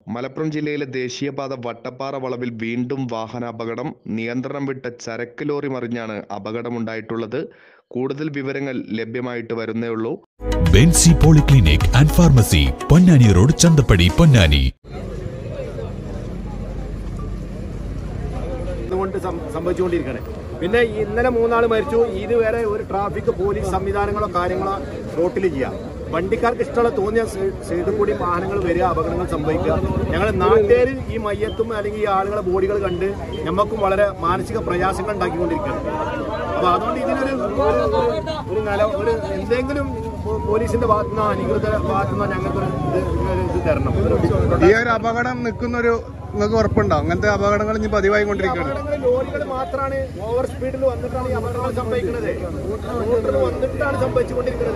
മലപ്പുറം ജില്ലയിലെ ദേശീയപാത വട്ടപ്പാറ വളവിൽ വീണ്ടും വാഹനാപകടം. നിയന്ത്രണം വിട്ട ചരക്ക് ലോറി മറിഞ്ഞാണ് അപകടമുണ്ടായിട്ടുള്ളത്. കൂടുതൽ വിവരങ്ങൾ ലഭ്യമായിട്ട് വരുന്നേയുള്ളൂ. Bency polyclinic and pharmacy, Ponnani road, Chanthappadi, Ponnani. സംഭവിച്ചുകൊണ്ടിരിക്കുകയാണ്. പിന്നെ ഇന്നലെ 3 ആൾ മരിച്ചു. ഇതുവരെ ഒരു ട്രാഫിക് പോലീസ് സംവിധാനങ്ങളോ കാര്യങ്ങളോ റോട്ടിൽ ചെയ്യാം. വണ്ടിക്കാർക്ക് ഇഷ്ടമുള്ള തോന്നിയ സൈഡിൽ കൂടി വാഹനങ്ങൾ വരിക, അപകടങ്ങൾ സംഭവിക്കുക. ഞങ്ങൾ നാട്ടുകാർ ഈ മയ്യത്തും അല്ലെങ്കിൽ ഈ ആളുകളെ ബോഡികൾ കണ്ട് ഞമ്മക്കും വളരെ മാനസിക പ്രയാസങ്ങൾ ഉണ്ടാക്കിക്കൊണ്ടിരിക്കുകയാണ്. അപ്പൊ അതുകൊണ്ട് ഇതിനൊരു എന്തെങ്കിലും പോലീസിന്റെ ഭാഗത്തുനിന്നോ അധികൃത ഭാഗത്തുനിന്നോ ഞങ്ങൾക്ക് ഇത് തരണം. ഈ ഒരു അപകടം നിൽക്കുന്നൊരു നിങ്ങൾക്ക് ഉറപ്പുണ്ടോ? അങ്ങനത്തെ അപകടങ്ങൾ ഇനി പതിവായി കൊണ്ടിരിക്കുകയാണ്. ലോറികൾ മാത്രമാണ് ഓവർ സ്പീഡിൽ വന്നിട്ടാണ് ഈ അപകടങ്ങൾ സംഭവിക്കുന്നത്. റോഡിൽ വന്നിട്ടാണ് സംഭവിച്ചുകൊണ്ടിരിക്കുന്നത്.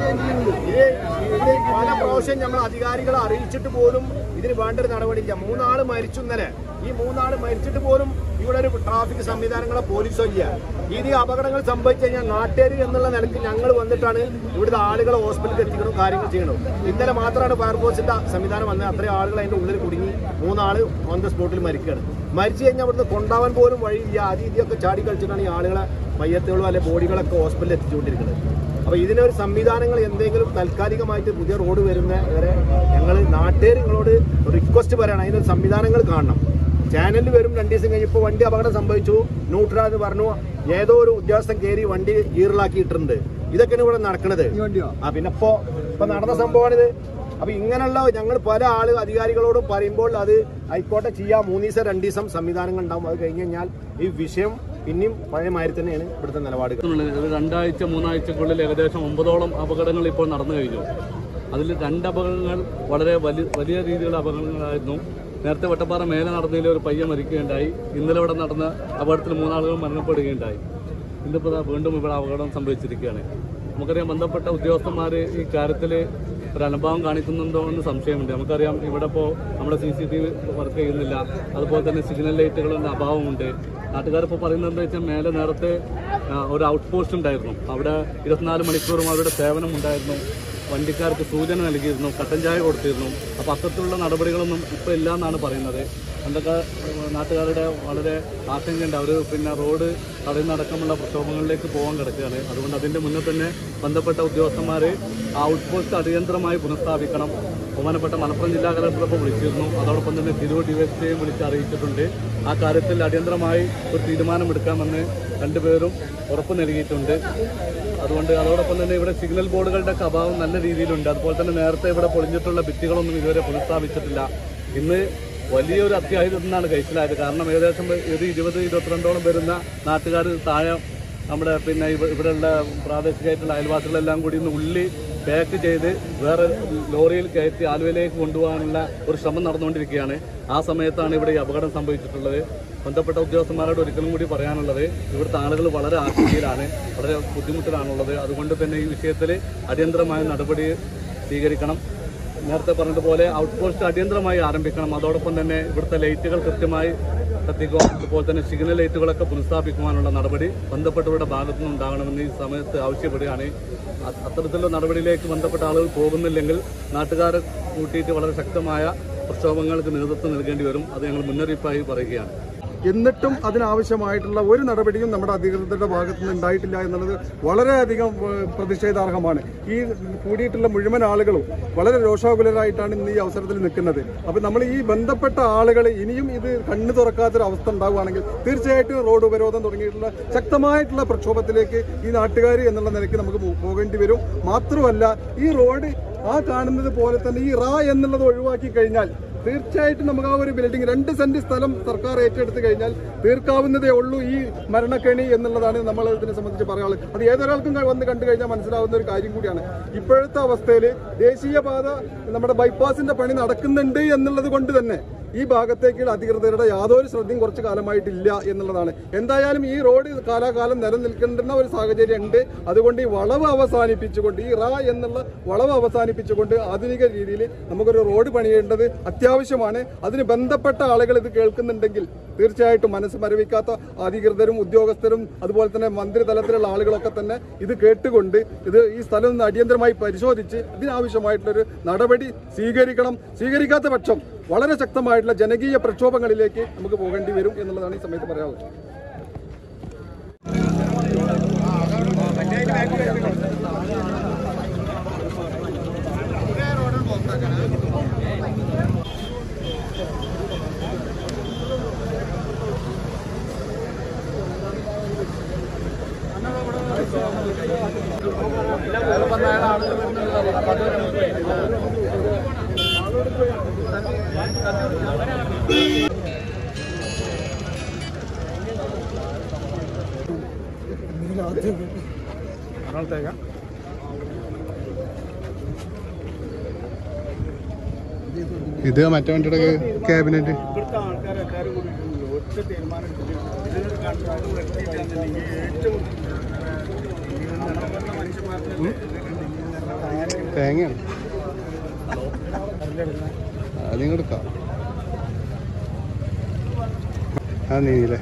ഇത് പല പ്രാവശ്യം ഞങ്ങൾ അധികാരികളെ അറിയിച്ചിട്ട് പോലും ഇതിന് വേണ്ട ഒരു നടപടിയില്ല. 3 ആൾ മരിച്ചു ഇന്നലെ. ഈ 3 ആൾ മരിച്ചിട്ട് പോലും ഇവിടെ ഒരു ട്രാഫിക് സംവിധാനങ്ങളോ പോലീസോ ഇല്ല. ഇത് അപകടങ്ങൾ സംഭവിച്ചു കഴിഞ്ഞാൽ നാട്ടുകാർ എന്നുള്ള നിലയ്ക്ക് ഞങ്ങൾ വന്നിട്ടാണ് ഇവിടുത്തെ ആളുകളെ ഹോസ്പിറ്റലിൽ എത്തിക്കണം, കാര്യങ്ങൾ ചെയ്യണം. ഇന്നലെ മാത്രമാണ് ഫയർഫോഴ്സിന്റെ സംവിധാനം വന്നത്. അത്രയും ആളുകൾ അതിന്റെ ഉള്ളിൽ കുടുങ്ങി 3 ആൾ ഓൺ ദ സ്പോട്ടിൽ മരിക്കുകയാണ്. മരിച്ചു കഴിഞ്ഞാൽ ഇവിടുന്ന് കൊണ്ടാവാൻ പോലും വഴിയില്ല. ഇതിയൊക്കെ ചാടി കളിച്ചിട്ടാണ് ഈ ആളുകളെ മയ്യത്തുകളും അല്ലെ ബോഡികളൊക്കെ ഹോസ്പിറ്റലിൽ എത്തിച്ചുകൊണ്ടിരിക്കുന്നത്. അപ്പൊ ഇതിനൊരു സംവിധാനങ്ങൾ എന്തെങ്കിലും താൽക്കാലികമായിട്ട് പുതിയ റോഡ് വരുന്ന വരെ ഞങ്ങൾ നാട്ടുകാർ നിങ്ങളോട് റിക്വസ്റ്റ് പറയണം. അതിനൊരു സംവിധാനങ്ങൾ കാണണം. ചാനലിൽ വരും 2 ദിവസം കഴിഞ്ഞ് ഇപ്പോൾ വണ്ടി അപകടം സംഭവിച്ചു, ന്യൂട്രൽ എന്ന് പറഞ്ഞു, ഏതോ ഒരു ഉദ്യോഗസ്ഥൻ കയറി വണ്ടി ഗീറിലാക്കിയിട്ടുണ്ട്. ഇതൊക്കെയാണ് ഇവിടെ നടക്കുന്നത്. പിന്നെ ഇപ്പൊ നടന്ന സംഭവമാണിത്. അപ്പൊ ഇങ്ങനെയുള്ള ഞങ്ങൾ പല അധികാരികളോടും പറയുമ്പോൾ അത് ആയിക്കോട്ടെ ചെയ്യാം, 3 ദിവസം 2 ദിവസം സംവിധാനങ്ങൾ ഉണ്ടാവും. അത് കഴിഞ്ഞ് കഴിഞ്ഞാൽ ഈ വിഷയം പിന്നെയും പഴയ മാതിരി തന്നെയാണ് ഇവിടുത്തെ നിലപാടുകൾ. 2 ആഴ്ച 3 ആഴ്ചക്കുള്ളിൽ ഏകദേശം 9ഓളം അപകടങ്ങൾ ഇപ്പോൾ നടന്നു കഴിഞ്ഞു. അതിൽ 2 അപകടങ്ങൾ വളരെ വലിയ രീതിയിലുള്ള അപകടങ്ങളായിരുന്നു. നേരത്തെ വട്ടപ്പാറ മേലെ നടന്നതിൽ ഒരു പയ്യൻ മരിക്കുകയുണ്ടായി. ഇന്നലെ ഇവിടെ നടന്ന അപകടത്തിൽ 3 ആളുകൾ മരണപ്പെടുകയുണ്ടായി. ഇന്നിപ്പോൾ വീണ്ടും ഇവിടെ അപകടം സംഭവിച്ചിരിക്കുകയാണ്. നമുക്കറിയാം, ബന്ധപ്പെട്ട ഉദ്യോഗസ്ഥന്മാർ ഈ കാര്യത്തിൽ ഒരു അനുഭവം കാണിക്കുന്നുണ്ടോ എന്ന് സംശയമുണ്ട്. നമുക്കറിയാം, ഇവിടെ ഇപ്പോൾ നമ്മുടെ CCTV വർക്ക് ചെയ്യുന്നില്ല. അതുപോലെ തന്നെ സിഗ്നൽ ലൈറ്റുകളുടെ അഭാവമുണ്ട്. നാട്ടുകാരിപ്പോൾ പറയുന്നത് എന്താ വെച്ചാൽ, മേലെ നേരത്തെ ഒരു ഔട്ട് പോസ്റ്റ് ഉണ്ടായിരുന്നു. അവിടെ 24 മണിക്കൂറും അവരുടെ സേവനം ഉണ്ടായിരുന്നു. വണ്ടിക്കാർക്ക് സൂചന നൽകിയിരുന്നു, കട്ടൻ ചായ കൊടുത്തിരുന്നു. അപ്പോൾ അത്തരത്തിലുള്ള നടപടികളൊന്നും ഇപ്പോൾ ഇല്ല എന്നാണ് പറയുന്നത്. എന്തൊക്കെ നാട്ടുകാരുടെ വളരെ ആശങ്കയുണ്ട്. അവർ പിന്നെ റോഡ് തടയുന്നടക്കമുള്ള പ്രക്ഷോഭങ്ങളിലേക്ക് പോകാൻ കിടക്കുകയാണ്. അതുകൊണ്ട് അതിൻ്റെ മുന്നേ തന്നെ ബന്ധപ്പെട്ട ഉദ്യോഗസ്ഥന്മാർ ആ ഔട്ട് പോസ്റ്റ് അടിയന്തരമായി പുനഃസ്ഥാപിക്കണം. ബഹുമാനപ്പെട്ട മലപ്പുറം ജില്ലാ കളക്ടർ ഇപ്പോൾ വിളിച്ചിരുന്നു. അതോടൊപ്പം തന്നെ തിരൂർ ഡിവൈഎസ്പിയെയും വിളിച്ച് അറിയിച്ചിട്ടുണ്ട്. ആ കാര്യത്തിൽ അടിയന്തരമായി ഒരു തീരുമാനമെടുക്കാമെന്ന് 2 പേരും ഉറപ്പ് നൽകിയിട്ടുണ്ട്. അതുകൊണ്ട് അതോടൊപ്പം തന്നെ ഇവിടെ സിഗ്നൽ ബോർഡുകളുടെ അഭാവം നല്ല രീതിയിലുണ്ട്. അതുപോലെ തന്നെ നേരത്തെ ഇവിടെ പൊളിഞ്ഞിട്ടുള്ള ഭിത്തികളൊന്നും ഇതുവരെ പുനഃസ്ഥാപിച്ചിട്ടില്ല. ഇന്ന് വലിയൊരു അത്യാഹിതം എന്നാണ് കഴിച്ചിലായത്. കാരണം ഏകദേശം ഒരു 20-22ഓളം വരുന്ന നാട്ടുകാർ താഴെ നമ്മുടെ പിന്നെ ഇവിടെയുള്ള പ്രാദേശികമായിട്ടുള്ള അയൽവാസികളെല്ലാം കൂടി ഇന്ന് ഉള്ളി പാക്ക് ചെയ്ത് വേറെ ലോറിയിൽ കയറ്റി ആലുവയിലേക്ക് കൊണ്ടുപോകാനുള്ള ഒരു ശ്രമം നടന്നുകൊണ്ടിരിക്കുകയാണ്. ആ സമയത്താണ് ഇവിടെ ഈ അപകടം സംഭവിച്ചിട്ടുള്ളത്. ബന്ധപ്പെട്ട ഉദ്യോഗസ്ഥന്മാരോട് ഒരിക്കലും കൂടി പറയാനുള്ളത്, ഇവിടുത്തെ ആളുകൾ വളരെ ആശങ്കയിലാണ്, വളരെ ബുദ്ധിമുട്ടിലാണുള്ളത്. അതുകൊണ്ട് തന്നെ ഈ വിഷയത്തിൽ അടിയന്തരമായ നടപടി സ്വീകരിക്കണം. നേരത്തെ പറഞ്ഞതുപോലെ ഔട്ട് പോസ്റ്റ് അടിയന്തരമായി ആരംഭിക്കണം. അതോടൊപ്പം തന്നെ ഇവിടുത്തെ ലൈറ്റുകൾ കൃത്യമായി കത്തിക്കുക. അതുപോലെ തന്നെ സിഗ്നൽ ലൈറ്റുകളൊക്കെ പുനഃസ്ഥാപിക്കുവാനുള്ള നടപടി ബന്ധപ്പെട്ടവരുടെ ഭാഗത്തുനിന്ന് ഉണ്ടാകണമെന്ന് ഈ സമയത്ത് ആവശ്യപ്പെടുകയാണ്. അത്തരത്തിലുള്ള നടപടിയിലേക്ക് ബന്ധപ്പെട്ട ആളുകൾ പോകുന്നില്ലെങ്കിൽ നാട്ടുകാരെ കൂട്ടിയിട്ട് വളരെ ശക്തമായ പ്രക്ഷോഭങ്ങൾക്ക് നേതൃത്വം നൽകേണ്ടി വരും. അത് ഞങ്ങൾ മുന്നറിയിപ്പായി പറയുകയാണ്. എന്നിട്ടും അതിനാവശ്യമായിട്ടുള്ള ഒരു നടപടിയും നമ്മുടെ അധികൃതരുടെ ഭാഗത്തു നിന്ന് ഉണ്ടായിട്ടില്ല എന്നുള്ളത് വളരെയധികം പ്രതിഷേധാർഹമാണ്. ഈ കൂടിയിട്ടുള്ള മുഴുവൻ ആളുകളും വളരെ രോഷാകുലരായിട്ടാണ് ഇന്ന് ഈ അവസരത്തിൽ നിൽക്കുന്നത്. അപ്പം നമ്മൾ ഈ ബന്ധപ്പെട്ട ആളുകൾ ഇനിയും ഇത് കണ്ണു തുറക്കാത്തൊരു അവസ്ഥ ഉണ്ടാവുകയാണെങ്കിൽ തീർച്ചയായിട്ടും റോഡ് ഉപരോധം തുടങ്ങിയിട്ടുള്ള ശക്തമായിട്ടുള്ള പ്രക്ഷോഭത്തിലേക്ക് ഈ നാട്ടുകാർ എന്നുള്ള നിലയ്ക്ക് നമുക്ക് പോകേണ്ടി വരും. മാത്രമല്ല, ഈ റോഡ് ആ കാണുന്നത് പോലെ തന്നെ ഈ എന്നുള്ളത് ഒഴിവാക്കി കഴിഞ്ഞാൽ തീർച്ചയായിട്ടും നമുക്ക് ആ ഒരു ബിൽഡിംഗ് 2 സെന്റ് സ്ഥലം സർക്കാർ ഏറ്റെടുത്ത് കഴിഞ്ഞാൽ തീർക്കാവുന്നതേ ഉള്ളൂ ഈ മരണക്കെണി എന്നുള്ളതാണ് നമ്മൾ ഇതിനെ സംബന്ധിച്ച് പറയാനുള്ളത്. അത് ഏതൊരാൾക്കും വന്ന് കണ്ടു കഴിഞ്ഞാൽ മനസ്സിലാവുന്ന ഒരു കാര്യം കൂടിയാണ്. ഇപ്പോഴത്തെ അവസ്ഥയിൽ ദേശീയപാത നമ്മുടെ ബൈപ്പാസിന്റെ പണി നടക്കുന്നുണ്ട് എന്നുള്ളത് കൊണ്ട് തന്നെ ഈ ഭാഗത്തേക്കുള്ള അധികൃതരുടെ യാതൊരു ശ്രദ്ധയും കുറച്ചു കാലമായിട്ടില്ല എന്നുള്ളതാണ്. എന്തായാലും ഈ റോഡ് കാലാകാലം നിലനിൽക്കേണ്ടുന്ന ഒരു സാഹചര്യം ഉണ്ട്. അതുകൊണ്ട് ഈ വളവ് അവസാനിപ്പിച്ചുകൊണ്ട്, ഈ എന്നുള്ള വളവ് അവസാനിപ്പിച്ചുകൊണ്ട് ആധുനിക രീതിയിൽ നമുക്കൊരു റോഡ് പണിയേണ്ടത് അത്യാവശ്യമാണ്. അതിന് ബന്ധപ്പെട്ട ആളുകൾ ഇത് കേൾക്കുന്നുണ്ടെങ്കിൽ തീർച്ചയായിട്ടും മനസ്സ് മരവിക്കാത്ത അധികൃതരും ഉദ്യോഗസ്ഥരും അതുപോലെ തന്നെ മന്ത്രിതലത്തിലുള്ള ആളുകളൊക്കെ തന്നെ ഇത് കേട്ടുകൊണ്ട് ഈ സ്ഥലം ഒന്ന് അടിയന്തരമായി പരിശോധിച്ച് ഇതിനാവശ്യമായിട്ടുള്ളൊരു നടപടി സ്വീകരിക്കണം. സ്വീകരിക്കാത്ത പക്ഷം വളരെ ശക്തമായിട്ടുള്ള ജനകീയ പ്രക്ഷോഭങ്ങളിലേക്ക് നമുക്ക് പോകേണ്ടി വരും എന്നുള്ളതാണ് ഈ സമയത്ത് പറയാനുള്ളത്. ഇത് മറ്റേ വണ്ടിയുടെ ക്യാബിനറ്റ് തേങ്ങയാണ് അതിങ്ങ് എടുക്കാം. ആ നീല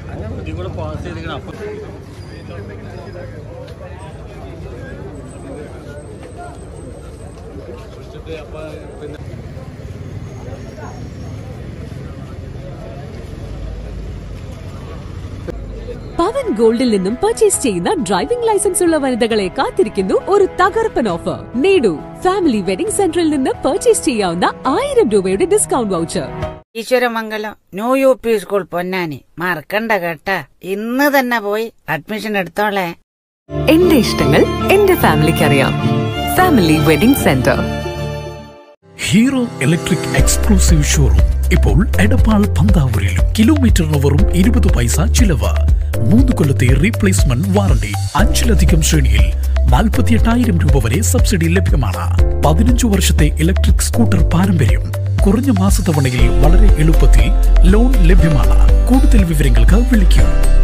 പവൻ ഗോൾഡിൽ നിന്നും പർച്ചേസ് ചെയ്യുന്ന ഡ്രൈവിംഗ് ലൈസൻസ് ഉള്ള വനിതകളെ കാത്തിരിക്കുന്നു ഒരു തകർപ്പൻ ഓഫർ. നേടൂ ഫാമിലി വെഡിംഗ് സെന്ററിൽ നിന്ന് പർച്ചേസ് ചെയ്യാവുന്ന 1000 രൂപയുടെ discount voucher. Eswaramangalam new UP school Ponnani മറക്കണ്ട കേട്ടാ. ഇന്ന് തന്നെ പോയി അഡ്മിഷൻ എടുത്തോളെ. എന്റെ ഇഷ്ടങ്ങൾ എന്റെ ഫാമിലിക്ക് അറിയാം. Family Wedding Centre. Hero Electric exclusive showroom ഇപ്പോൾ എടപ്പാൾ പന്താവൂരിലും. കിലോമീറ്ററിന് വെറും 20 പൈസ ചിലവ്. 3 കൊല്ലത്തെ റീപ്ലേസ്മെന്റ് വാറണ്ടി. 5ലധികം ശ്രേണിയിൽ 48,000 രൂപ വരെ സബ്സിഡി ലഭ്യമാണ്. 15 വർഷത്തെ ഇലക്ട്രിക് സ്കൂട്ടർ പാരമ്പര്യം. കുറഞ്ഞ മാസത്തവണയിൽ വളരെ എളുപ്പത്തിൽ ലോൺ ലഭ്യമാണ്. കൂടുതൽ വിവരങ്ങൾക്ക് വിളിക്കൂ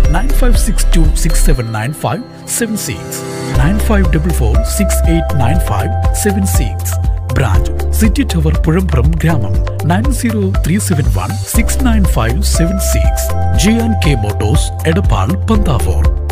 9562679576 9544689576. ബ്രാഞ്ച് സിറ്റി ടവർ പുഴമ്പുറം ഗ്രാമം 9037169576. JNK Motors Edappal Panthavoor.